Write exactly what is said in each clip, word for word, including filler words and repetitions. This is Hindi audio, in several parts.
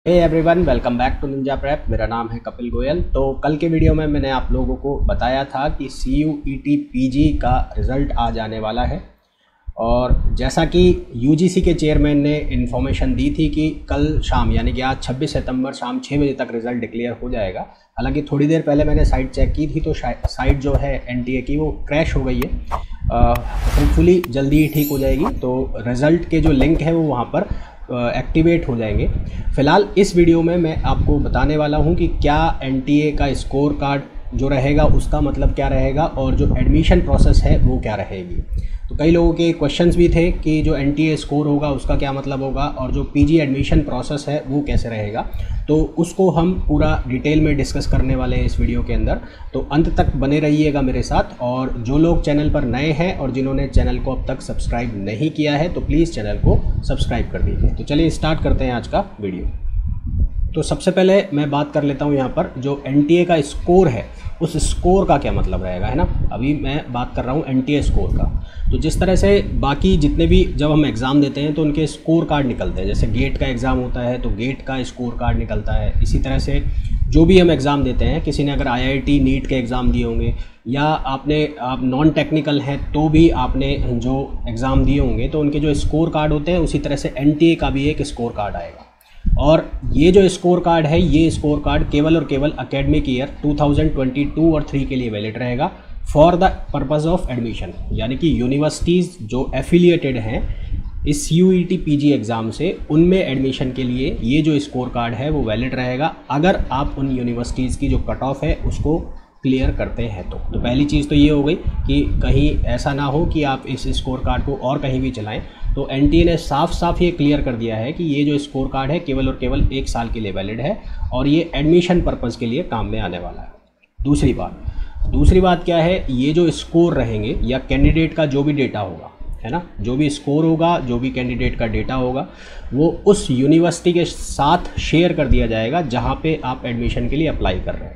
Hey everyone, welcome back to ninja prep. मेरा नाम है कपिल गोयल। तो कल के वीडियो में मैंने आप लोगों को बताया था कि C U E T P G का रिज़ल्ट आज आने वाला है, और जैसा कि यू जी सी के चेयरमैन ने इन्फॉर्मेशन दी थी कि कल शाम यानी कि आज छब्बीस सितंबर शाम छः बजे तक रिज़ल्ट डिक्लेयर हो जाएगा। हालांकि थोड़ी देर पहले मैंने साइट चेक की थी तो साइट जो है एन टी ए की वो क्रैश हो गई है। होपफुली जल्दी ही ठीक हो जाएगी, तो रिज़ल्ट के जो लिंक है वो वहाँ पर एक्टिवेट हो जाएंगे। फ़िलहाल इस वीडियो में मैं आपको बताने वाला हूं कि क्या एन टी ए का स्कोर कार्ड जो रहेगा उसका मतलब क्या रहेगा और जो एडमिशन प्रोसेस है वो क्या रहेगी। तो कई लोगों के क्वेश्चंस भी थे कि जो एन टी ए स्कोर होगा उसका क्या मतलब होगा और जो पी जी एडमिशन प्रोसेस है वो कैसे रहेगा। तो उसको हम पूरा डिटेल में डिस्कस करने वाले हैं इस वीडियो के अंदर। तो अंत तक बने रहिएगा मेरे साथ, और जो लोग चैनल पर नए हैं और जिन्होंने चैनल को अब तक सब्सक्राइब नहीं किया है तो प्लीज़ चैनल को सब्सक्राइब कर दीजिए। तो चलिए स्टार्ट करते हैं आज का वीडियो। तो सबसे पहले मैं बात कर लेता हूं यहाँ पर जो एन टी ए का स्कोर है उस स्कोर का क्या मतलब रहेगा, है ना। अभी मैं बात कर रहा हूँ एन टी ए स्कोर का। तो जिस तरह से बाकी जितने भी जब हम एग्ज़ाम देते हैं तो उनके स्कोर कार्ड निकलते हैं, जैसे गेट का एग्ज़ाम होता है तो गेट का स्कोर कार्ड निकलता है। इसी तरह से जो भी हम एग्ज़ाम देते हैं, किसी ने अगर आई आई टी नीट के एग्ज़ाम दिए होंगे या आपने आप नॉन टेक्निकल हैं तो भी आपने जो एग्ज़ाम दिए होंगे तो उनके जो स्कोर कार्ड होते हैं उसी तरह से एन टी ए का भी एक स्कोर कार्ड आएगा। और ये जो स्कोर कार्ड है ये स्कोर कार्ड केवल और केवल एकेडमिक ईयर दो हज़ार बाईस और तीन के लिए वैलिड रहेगा for the purpose of admission. यानी कि यूनिवर्सिटीज़ जो एफिलिएटेड हैं इस C U E T P G exam से उनमें एडमिशन के लिए ये जो स्कोर कार्ड है वो वैलिड रहेगा अगर आप उन यूनिवर्सिटीज़ की जो कट ऑफ है उसको क्लियर करते हैं। तो तो पहली चीज़ तो ये हो गई कि कहीं ऐसा ना हो कि आप इस स्कोर कार्ड को और कहीं भी चलाएं। तो एन टी ए ने साफ साफ ये क्लियर कर दिया है कि ये जो स्कोर कार्ड है केवल और केवल एक साल के लिए वैलिड है और ये एडमिशन पर्पज़ के लिए काम में आने वाला है। दूसरी बात दूसरी बात क्या है, ये जो स्कोर रहेंगे या कैंडिडेट का जो भी डेटा होगा, है ना, जो भी स्कोर होगा, जो भी कैंडिडेट का डेटा होगा वो उस यूनिवर्सिटी के साथ शेयर कर दिया जाएगा जहाँ पे आप एडमिशन के लिए अप्लाई कर रहे हैं।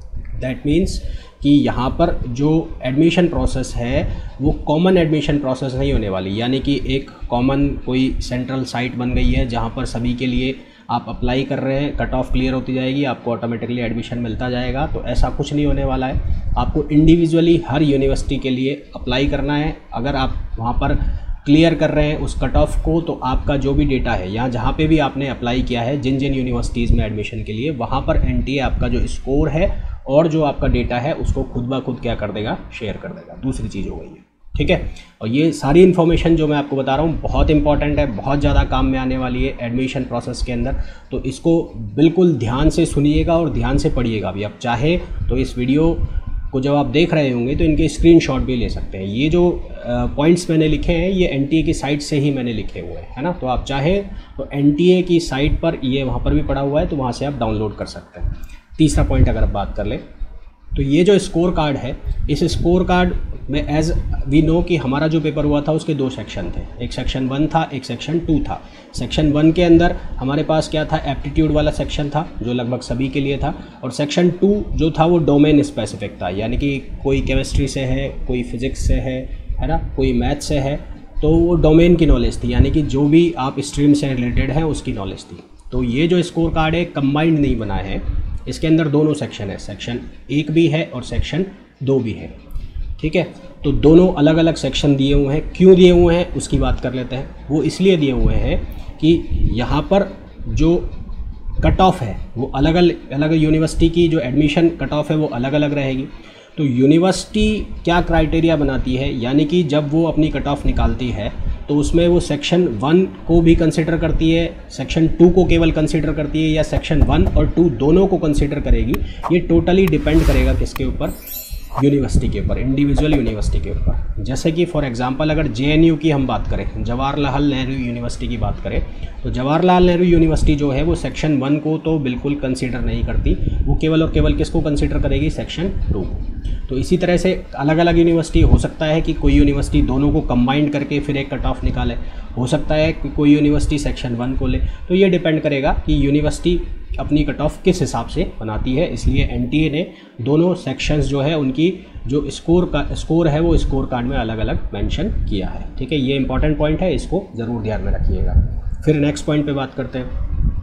दैट मीन्स कि यहाँ पर जो एडमिशन प्रोसेस है वो कॉमन एडमिशन प्रोसेस नहीं होने वाली, यानी कि एक कॉमन कोई सेंट्रल साइट बन गई है जहाँ पर सभी के लिए आप अप्लाई कर रहे हैं, कट ऑफ क्लियर होती जाएगी, आपको ऑटोमेटिकली एडमिशन मिलता जाएगा। तो ऐसा कुछ नहीं होने वाला है। आपको इंडिविजुअली हर यूनिवर्सिटी के लिए अप्लाई करना है। अगर आप वहाँ पर क्लियर कर रहे हैं उस कट ऑफ को तो आपका जो भी डेटा है यहाँ जहाँ पे भी आपने अप्लाई किया है जिन जिन यूनिवर्सिटीज़ में एडमिशन के लिए, वहाँ पर एन टी ए आपका जो स्कोर है और जो आपका डेटा है उसको खुद ब खुद क्या कर देगा, शेयर कर देगा। दूसरी चीज़ हो गई है, ठीक है। और ये सारी इन्फॉर्मेशन जो मैं आपको बता रहा हूँ बहुत इंपॉर्टेंट है, बहुत ज़्यादा काम में आने वाली है एडमिशन प्रोसेस के अंदर। तो इसको बिल्कुल ध्यान से सुनिएगा और ध्यान से पढ़िएगा भी। आप चाहे तो इस वीडियो को जब आप देख रहे होंगे तो इनके स्क्रीनशॉट भी ले सकते हैं। ये जो पॉइंट्स मैंने लिखे हैं ये एन टी ए की साइट से ही मैंने लिखे हुए हैं, है ना। तो आप चाहे तो एन टी ए की साइट पर ये वहाँ पर भी पड़ा हुआ है तो वहाँ से आप डाउनलोड कर सकते हैं। तीसरा पॉइंट अगर आप बात कर लें तो ये जो स्कोर कार्ड है इस स्कोर कार्ड में एज वी नो कि हमारा जो पेपर हुआ था उसके दो सेक्शन थे, एक सेक्शन वन था, एक सेक्शन टू था। सेक्शन वन के अंदर हमारे पास क्या था, एप्टीट्यूड वाला सेक्शन था जो लगभग सभी के लिए था, और सेक्शन टू जो था वो डोमेन स्पेसिफिक था, यानी कि कोई केमिस्ट्री से है, कोई फिज़िक्स से है, है ना, कोई मैथ से है, तो वो डोमेन की नॉलेज थी, यानी कि जो भी आप स्ट्रीम से रिलेटेड हैं उसकी नॉलेज थी। तो ये जो स्कोर कार्ड है कंबाइंड नहीं बना है, इसके अंदर दोनों सेक्शन है, सेक्शन एक भी है और सेक्शन दो भी है, ठीक है। तो दोनों अलग अलग सेक्शन दिए हुए हैं। क्यों दिए हुए हैं उसकी बात कर लेते हैं। वो इसलिए दिए हुए हैं कि यहाँ पर जो कट ऑफ है वो अलग अलग अलग यूनिवर्सिटी की जो एडमिशन कट ऑफ है वो अलग अलग रहेगी। तो यूनिवर्सिटी क्या क्राइटेरिया बनाती है, यानी कि जब वो अपनी कट ऑफ निकालती है तो उसमें वो सेक्शन वन को भी कंसिडर करती है, सेक्शन टू को केवल कंसिडर करती है या सेक्शन वन और टू दोनों को कंसिडर करेगी। ये टोटली डिपेंड करेगा किसके ऊपर, यूनिवर्सिटी के ऊपर, इंडिविजुअल यूनिवर्सिटी के ऊपर। जैसे कि फॉर एग्जांपल अगर जे एन यू की हम बात करें, जवाहरलाल नेहरू यूनिवर्सिटी की बात करें, तो जवाहरलाल नेहरू यूनिवर्सिटी जो है वो सेक्शन वन को तो बिल्कुल कंसीडर नहीं करती, वो केवल और केवल किसको कंसीडर करेगी, सेक्शन टू को। तो इसी तरह से अलग अलग यूनिवर्सिटी, हो सकता है कि कोई यूनिवर्सिटी दोनों को कंबाइंड करके फिर एक कट ऑफ निकाले, हो सकता है कि कोई यूनिवर्सिटी सेक्शन वन को ले। तो ये डिपेंड करेगा कि यूनिवर्सिटी अपनी कट ऑफ किस हिसाब से बनाती है। इसलिए एन टी ए ने दोनों सेक्शंस जो है उनकी जो स्कोर का स्कोर है वो स्कोर कार्ड में अलग अलग मेंशन किया है, ठीक है। ये इंपॉर्टेंट पॉइंट है, इसको ज़रूर ध्यान में रखिएगा। फिर नेक्स्ट पॉइंट पे बात करते हैं।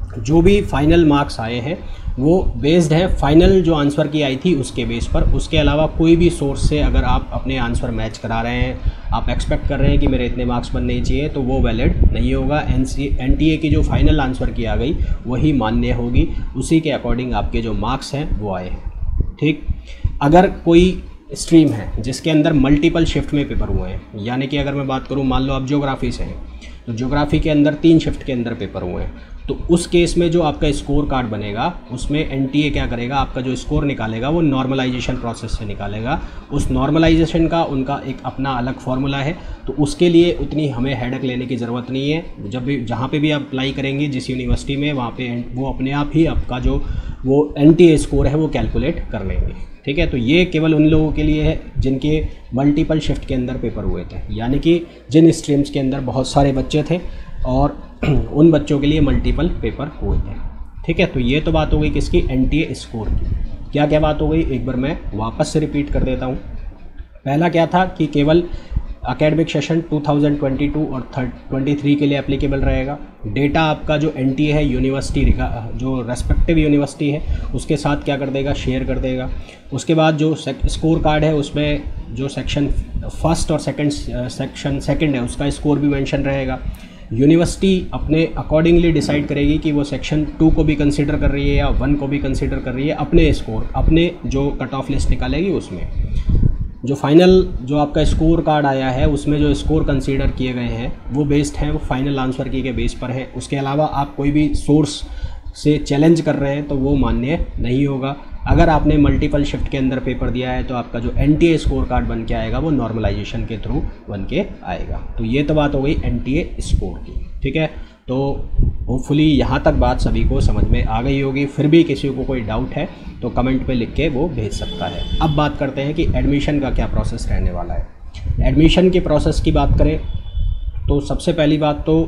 जो भी फाइनल मार्क्स आए हैं वो बेस्ड है फाइनल जो आंसर की आई थी उसके बेस पर। उसके अलावा कोई भी सोर्स से अगर आप अपने आंसर मैच करा रहे हैं, आप एक्सपेक्ट कर रहे हैं कि मेरे इतने मार्क्स बनने चाहिए, तो वो वैलिड नहीं होगा। N C N T A की जो फाइनल आंसर की आ गई वही मान्य होगी, उसी के अकॉर्डिंग आपके जो मार्क्स हैं वो आए हैं। ठीक, अगर कोई स्ट्रीम है जिसके अंदर मल्टीपल शिफ्ट में पेपर हुए हैं, यानी कि अगर मैं बात करूँ, मान लो आप ज्योग्राफी से हैं तो ज्योग्राफी के अंदर तीन शिफ्ट के अंदर पेपर हुए हैं, तो उस केस में जो आपका स्कोर कार्ड बनेगा उसमें एनटीए क्या करेगा, आपका जो स्कोर निकालेगा वो नॉर्मलाइजेशन प्रोसेस से निकालेगा। उस नॉर्मलाइजेशन का उनका एक अपना अलग फार्मूला है, तो उसके लिए उतनी हमें हेडेक लेने की ज़रूरत नहीं है। जब भी जहाँ पे भी आप अप्लाई करेंगे जिस यूनिवर्सिटी में, वहाँ पे वो अपने आप ही आपका जो वो एनटीए स्कोर है वो कैलकुलेट कर लेंगे। ठीक है, तो ये केवल उन लोगों के लिए है जिनके मल्टीपल शिफ्ट के अंदर पेपर हुए थे, यानी कि जिन स्ट्रीम्स के अंदर बहुत सारे बच्चे थे और उन बच्चों के लिए मल्टीपल पेपर हुए थे। ठीक है, तो ये तो बात हो गई किसकी, एनटीए स्कोर की। क्या क्या बात हो गई, एक बार मैं वापस से रिपीट कर देता हूँ। पहला क्या था कि केवल एकेडमिक सेशन दो हज़ार बाईस और तेईस के लिए एप्लीकेबल रहेगा। डेटा आपका जो एनटीए है यूनिवर्सिटी जो रेस्पेक्टिव यूनिवर्सिटी है उसके साथ क्या कर देगा, शेयर कर देगा। उसके बाद जो स्कोर कार्ड है उसमें जो सेक्शन फर्स्ट और सेकंड सेक्शन सेकंड है उसका स्कोर भी मेंशन रहेगा। यूनिवर्सिटी अपने अकॉर्डिंगली डिसाइड करेगी कि वो सेक्शन टू को भी कंसीडर कर रही है या वन को भी कंसीडर कर रही है, अपने स्कोर अपने जो कट ऑफ लिस्ट निकालेगी उसमें। जो फाइनल जो आपका स्कोर कार्ड आया है उसमें जो स्कोर कंसीडर किए गए हैं वो बेस्ड हैं, वो फाइनल आंसर की के बेस पर है। उसके अलावा आप कोई भी सोर्स से चैलेंज कर रहे हैं तो वो मान्य नहीं होगा। अगर आपने मल्टीपल शिफ्ट के अंदर पेपर दिया है तो आपका जो एनटीए स्कोर कार्ड बन के आएगा वो नॉर्मलाइजेशन के थ्रू बन के आएगा। तो ये तो बात हो गई एनटीए स्कोर की। ठीक है, तो होपफुली यहाँ तक बात सभी को समझ में आ गई होगी। फिर भी किसी को कोई डाउट है तो कमेंट पे लिख के वो भेज सकता है। अब बात करते हैं कि एडमिशन का क्या प्रोसेस रहने वाला है। एडमिशन के प्रोसेस की बात करें तो सबसे पहली बात तो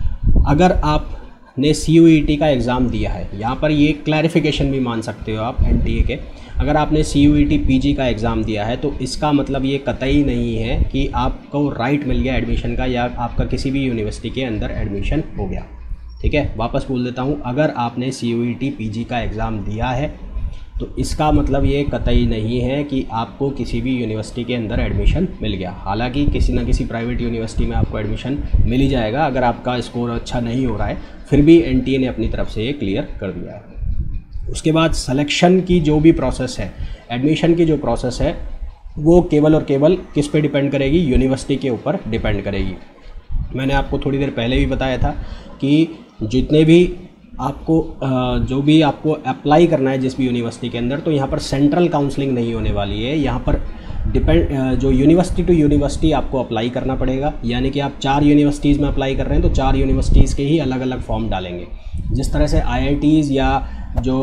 अगर आप ने सी यू ई टी का एग्ज़ाम दिया है, यहाँ पर ये क्लैरिफिकेशन भी मान सकते हो आप एन टी ए के, अगर आपने C U E T P G का एग्ज़ाम दिया है तो इसका मतलब ये कतई नहीं है कि आपको राइट मिल गया एडमिशन का या आपका किसी भी यूनिवर्सिटी के अंदर एडमिशन हो गया। ठीक है, वापस बोल देता हूँ, अगर आपने C U E T P G का एग्ज़ाम दिया है तो इसका मतलब ये कतई नहीं है कि आपको किसी भी यूनिवर्सिटी के अंदर एडमिशन मिल गया। हालांकि किसी ना किसी प्राइवेट यूनिवर्सिटी में आपको एडमिशन मिल ही जाएगा अगर आपका स्कोर अच्छा नहीं हो रहा है, फिर भी एन टी ए ने अपनी तरफ से ये क्लियर कर दिया है। उसके बाद सिलेक्शन की जो भी प्रोसेस है, एडमिशन की जो प्रोसेस है वो केवल और केवल किस पे डिपेंड करेगी, यूनिवर्सिटी के ऊपर डिपेंड करेगी। मैंने आपको थोड़ी देर पहले भी बताया था कि जितने भी आपको जो भी आपको अप्लाई करना है जिस भी यूनिवर्सिटी के अंदर, तो यहाँ पर सेंट्रल काउंसलिंग नहीं होने वाली है। यहाँ पर डिपेंड जो यूनिवर्सिटी टू यूनिवर्सिटी आपको अप्लाई करना पड़ेगा, यानी कि आप चार यूनिवर्सिटीज़ में अप्लाई कर रहे हैं तो चार यूनिवर्सिटीज़ के ही अलग अलग फॉर्म डालेंगे। जिस तरह से आई आई टीज़ या जो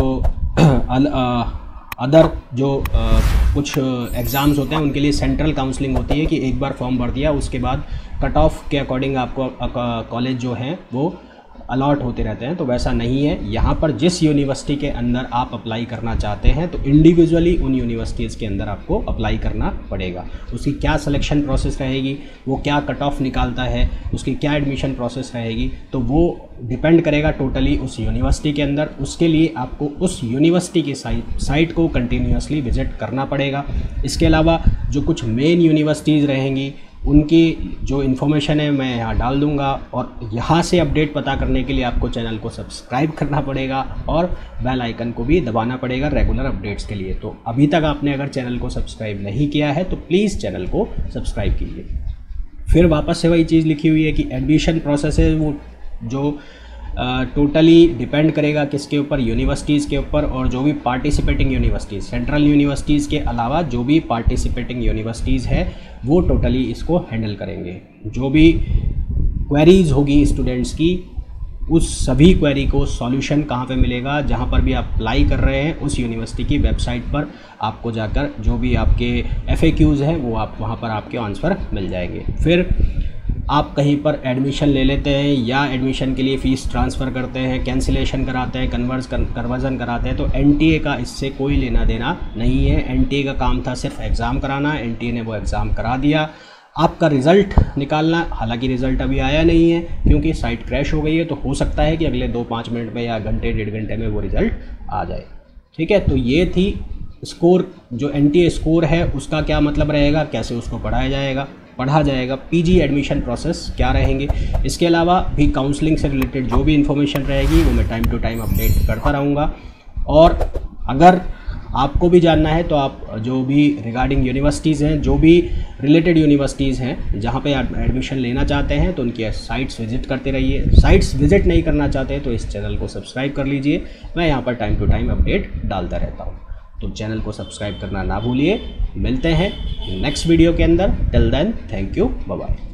अदर जो आ, कुछ एग्ज़ाम्स होते हैं उनके लिए सेंट्रल काउंसलिंग होती है कि एक बार फॉर्म भर दिया उसके बाद कट ऑफ के अकॉर्डिंग आपको कॉलेज जो हैं वो अलॉट होते रहते हैं, तो वैसा नहीं है। यहाँ पर जिस यूनिवर्सिटी के अंदर आप अप्लाई करना चाहते हैं तो इंडिविजुअली उन यूनिवर्सिटीज़ के अंदर आपको अप्लाई करना पड़ेगा। उसकी क्या सिलेक्शन प्रोसेस रहेगी, वो क्या कट ऑफ निकालता है, उसकी क्या एडमिशन प्रोसेस रहेगी, तो वो डिपेंड करेगा टोटली उस यूनिवर्सिटी के अंदर। उसके लिए आपको उस यूनिवर्सिटी की साइट साइट को कंटिन्यूसली विजिट करना पड़ेगा। इसके अलावा जो कुछ मेन यूनिवर्सिटीज़ रहेंगी उनकी जो इन्फॉर्मेशन है मैं यहाँ डाल दूँगा, और यहाँ से अपडेट पता करने के लिए आपको चैनल को सब्सक्राइब करना पड़ेगा और बेल आइकन को भी दबाना पड़ेगा रेगुलर अपडेट्स के लिए। तो अभी तक आपने अगर चैनल को सब्सक्राइब नहीं किया है तो प्लीज़ चैनल को सब्सक्राइब कीजिए। फिर वापस से वही चीज़ लिखी हुई है कि एडमिशन प्रोसेस है वो जो टोटली uh, डिपेंड करेगा किसके ऊपर, यूनिवर्सिटीज़ के ऊपर, और जो भी पार्टिसिपेटिंग यूनिवर्सिटीज़ सेंट्रल यूनिवर्सिटीज़ के अलावा जो भी पार्टिसिपेटिंग यूनिवर्सिटीज़ है वो टोटली इसको हैंडल करेंगे। जो भी क्वेरीज़ होगी स्टूडेंट्स की उस सभी क्वेरी को सॉल्यूशन कहाँ पे मिलेगा, जहाँ पर भी आप अप्लाई कर रहे हैं उस यूनिवर्सिटी की वेबसाइट पर आपको जाकर जो भी आपके एफ ए क्यूज़ हैं वो आप वहाँ पर आपके आंसर मिल जाएंगे। फिर आप कहीं पर एडमिशन ले लेते हैं या एडमिशन के लिए फ़ीस ट्रांसफ़र करते हैं, कैंसिलेशन कराते हैं, कन्वर्स कन्वर्जन कराते हैं, तो एनटीए का इससे कोई लेना देना नहीं है। एनटीए का काम था सिर्फ एग्ज़ाम कराना, एनटीए ने वो एग्ज़ाम करा दिया। आपका रिज़ल्ट निकालना। हालांकि रिज़ल्ट अभी आया नहीं है क्योंकि साइट क्रैश हो गई है, तो हो सकता है कि अगले दो पाँच मिनट में या घंटे डेढ़ घंटे में वो रिज़ल्ट आ जाए। ठीक है, तो ये थी स्कोर, जो एन टी ए स्कोर है उसका क्या मतलब रहेगा, कैसे उसको पढ़ाया जाएगा पढ़ा जाएगा पीजी एडमिशन प्रोसेस क्या रहेंगे। इसके अलावा भी काउंसलिंग से रिलेटेड जो भी इन्फॉर्मेशन रहेगी वो मैं टाइम टू टाइम अपडेट करता रहूँगा। और अगर आपको भी जानना है तो आप जो भी रिगार्डिंग यूनिवर्सिटीज़ हैं, जो भी रिलेटेड यूनिवर्सिटीज़ हैं जहाँ पे आप एडमिशन लेना चाहते हैं, तो उनकी साइट्स विजिट करते रहिए। साइट्स विजिट नहीं करना चाहते तो इस चैनल को सब्सक्राइब कर लीजिए, मैं यहाँ पर टाइम टू टाइम अपडेट डालता रहता हूँ। तो चैनल को सब्सक्राइब करना ना भूलिए। मिलते हैं नेक्स्ट वीडियो के अंदर। Till then, thank you, bye bye.